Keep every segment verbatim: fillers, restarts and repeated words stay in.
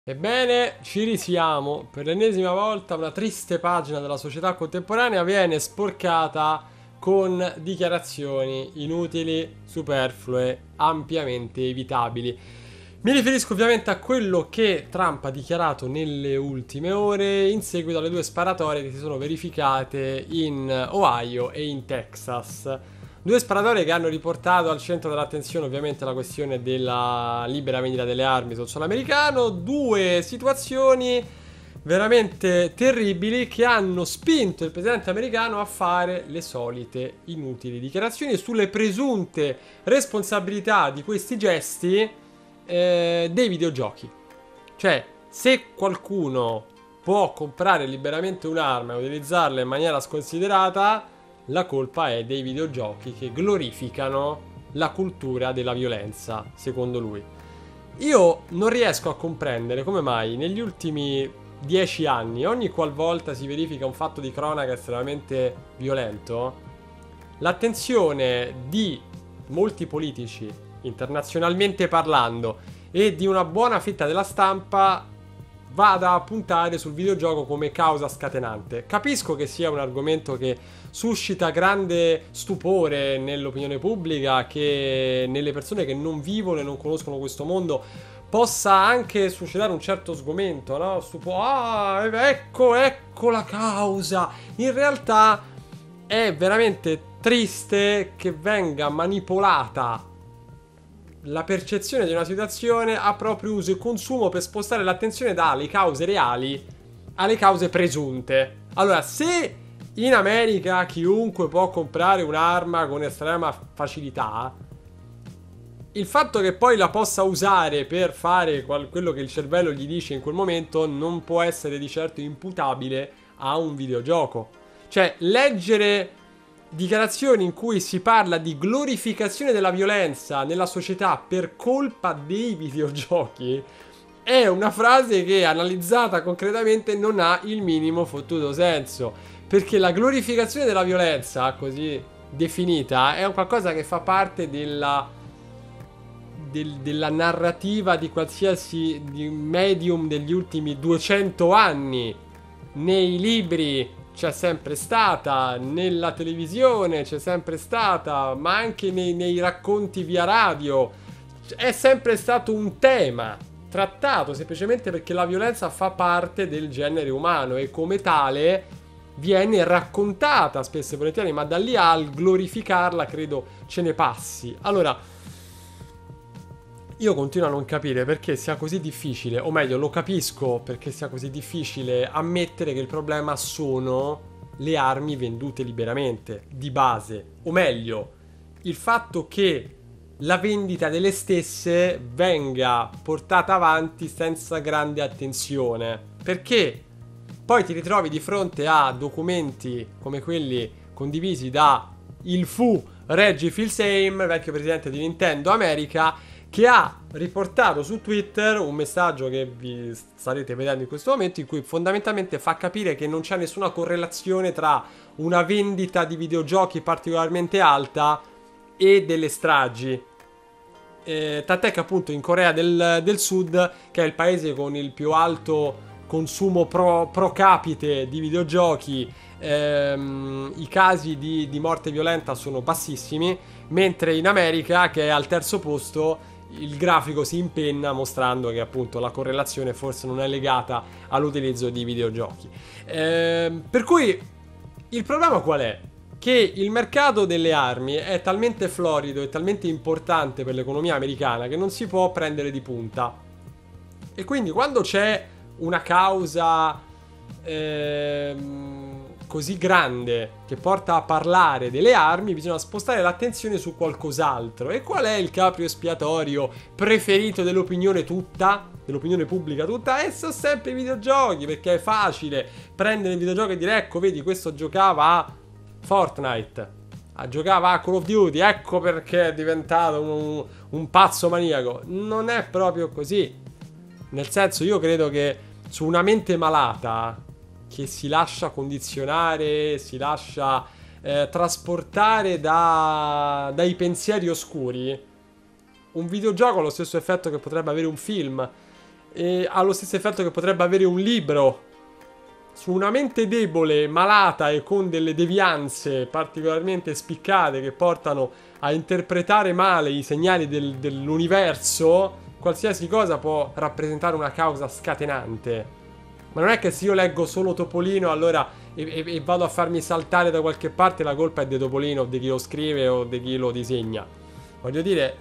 Ebbene, ci risiamo. Per l'ennesima volta una triste pagina della società contemporanea viene sporcata con dichiarazioni inutili, superflue, ampiamente evitabili. Mi riferisco ovviamente a quello che Trump ha dichiarato nelle ultime ore in seguito alle due sparatorie che si sono verificate in Ohio e in Texas. Due sparatorie che hanno riportato al centro dell'attenzione ovviamente la questione della libera vendita delle armi sul suolo americano, due situazioni veramente terribili che hanno spinto il presidente americano a fare le solite inutili dichiarazioni sulle presunte responsabilità di questi gesti eh, dei videogiochi. Cioè, se qualcuno può comprare liberamente un'arma e utilizzarla in maniera sconsiderata, la colpa è dei videogiochi che glorificano la cultura della violenza, secondo lui. Io non riesco a comprendere come mai negli ultimi dieci anni, ogni qualvolta si verifica un fatto di cronaca estremamente violento, l'attenzione di molti politici, internazionalmente parlando, e di una buona fetta della stampa vada a puntare sul videogioco come causa scatenante. Capisco che sia un argomento che suscita grande stupore nell'opinione pubblica, che nelle persone che non vivono e non conoscono questo mondo possa anche suscitare un certo sgomento, no? Stupo, ah, ecco, ecco la causa. In realtà è veramente triste che venga manipolata la percezione di una situazione a proprio uso e consumo per spostare l'attenzione dalle cause reali alle cause presunte. Allora, se in America chiunque può comprare un'arma con estrema facilità, il fatto che poi la possa usare per fare qual- quello che il cervello gli dice in quel momento non può essere di certo imputabile a un videogioco. Cioè, leggere dichiarazioni in cui si parla di glorificazione della violenza nella società per colpa dei videogiochi è una frase che, analizzata concretamente, non ha il minimo fottuto senso, perché la glorificazione della violenza, così definita, è un qualcosa che fa parte della, del- della narrativa di qualsiasi di medium degli ultimi duecento anni. Nei libri c'è sempre stata, nella televisione c'è sempre stata, ma anche nei, nei racconti via radio è sempre stato un tema trattato, semplicemente perché la violenza fa parte del genere umano e come tale viene raccontata spesso e volentieri, ma da lì al glorificarla credo ce ne passi. Allora, io continuo a non capire perché sia così difficile, o meglio, lo capisco perché sia così difficile ammettere che il problema sono le armi vendute liberamente, di base. O meglio, il fatto che la vendita delle stesse venga portata avanti senza grande attenzione. Perché poi ti ritrovi di fronte a documenti come quelli condivisi da il fu Reggie Fils-Aime, vecchio presidente di Nintendo America, che ha riportato su Twitter un messaggio che vi starete vedendo in questo momento, in cui fondamentalmente fa capire che non c'è nessuna correlazione tra una vendita di videogiochi particolarmente alta e delle stragi. Eh, tant'è che appunto in Corea del, del Sud, che è il paese con il più alto consumo pro, pro capite di videogiochi, ehm, i casi di, di morte violenta sono bassissimi, mentre in America, che è al terzo posto, il grafico si impenna mostrando che appunto la correlazione forse non è legata all'utilizzo di videogiochi. Ehm, per cui il problema qual è? Che il mercato delle armi è talmente florido e talmente importante per l'economia americana che non si può prendere di punta. E quindi quando c'è una causa ehm, così grande che porta a parlare delle armi, bisogna spostare l'attenzione su qualcos'altro. E qual è il capro espiatorio preferito dell'opinione tutta? Dell'opinione pubblica tutta? E sono sempre i videogiochi, perché è facile prendere il videogioco e dire: ecco, vedi, questo giocava a Fortnite, a giocava a Call of Duty, ecco perché è diventato un, un pazzo maniaco. Non è proprio così. Nel senso, io credo che su una mente malata che si lascia condizionare, si lascia eh, trasportare da, dai pensieri oscuri, un videogioco ha lo stesso effetto che potrebbe avere un film. e ha lo stesso effetto che potrebbe avere un libro su una mente debole, malata e con delle devianze particolarmente spiccate che portano a interpretare male i segnali del, dell'universo. Qualsiasi cosa può rappresentare una causa scatenante. Ma non è che se io leggo solo Topolino allora e, e, e vado a farmi saltare da qualche parte, la colpa è di Topolino, o di chi lo scrive o di chi lo disegna. Voglio dire,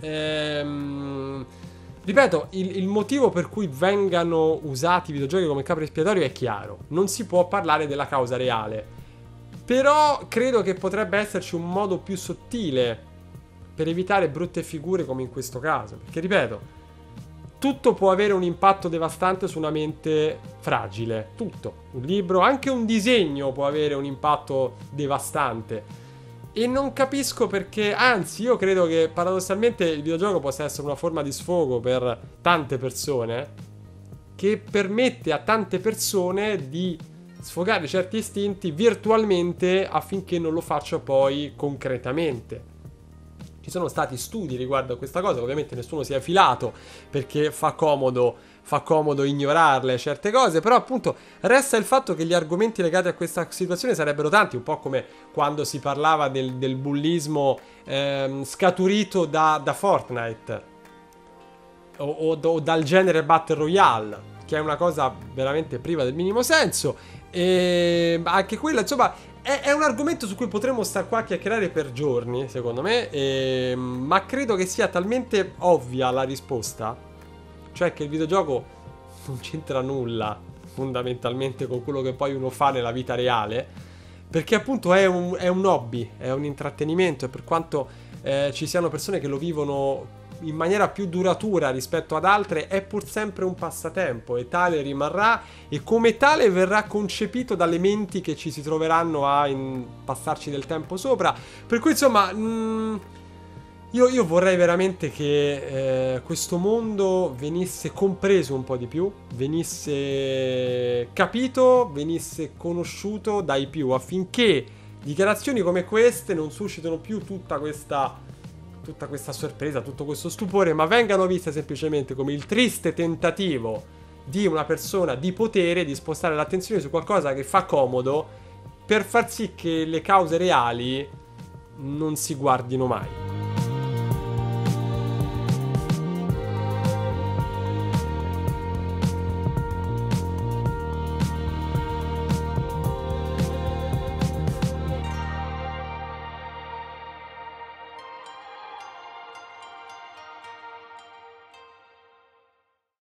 ehm, ripeto, il, il motivo per cui vengano usati i videogiochi come capro espiatorio è chiaro. Non si può parlare della causa reale. Però credo che potrebbe esserci un modo più sottile per evitare brutte figure come in questo caso. Perché, ripeto, tutto può avere un impatto devastante su una mente fragile. Tutto. Un libro, anche un disegno può avere un impatto devastante. E non capisco perché, anzi, io credo che paradossalmente il videogioco possa essere una forma di sfogo per tante persone, che permette a tante persone di sfogare certi istinti virtualmente affinché non lo faccia poi concretamente. Ci sono stati studi riguardo a questa cosa, ovviamente nessuno si è filato perché fa comodo, fa comodo ignorarle certe cose, però appunto resta il fatto che gli argomenti legati a questa situazione sarebbero tanti, un po' come quando si parlava del, del bullismo ehm, scaturito da, da Fortnite o, o, o dal genere Battle Royale, che è una cosa veramente priva del minimo senso, e anche quella insomma È, è un argomento su cui potremmo star qua a chiacchierare per giorni, secondo me, e, ma credo che sia talmente ovvia la risposta, cioè che il videogioco non c'entra nulla fondamentalmente con quello che poi uno fa nella vita reale, perché appunto è un, è un hobby, è un intrattenimento, e per quanto eh, ci siano persone che lo vivono in maniera più duratura rispetto ad altre, è pur sempre un passatempo e tale rimarrà, e come tale verrà concepito dalle menti che ci si troveranno a in passarci del tempo sopra. Per cui insomma mh, io, io vorrei veramente che eh, questo mondo venisse compreso un po' di più, venisse capito, venisse conosciuto dai più, affinché dichiarazioni come queste non suscitino più tutta questa tutta questa sorpresa, tutto questo stupore, ma vengano viste semplicemente come il triste tentativo di una persona di potere di spostare l'attenzione su qualcosa che fa comodo per far sì che le cause reali non si guardino mai.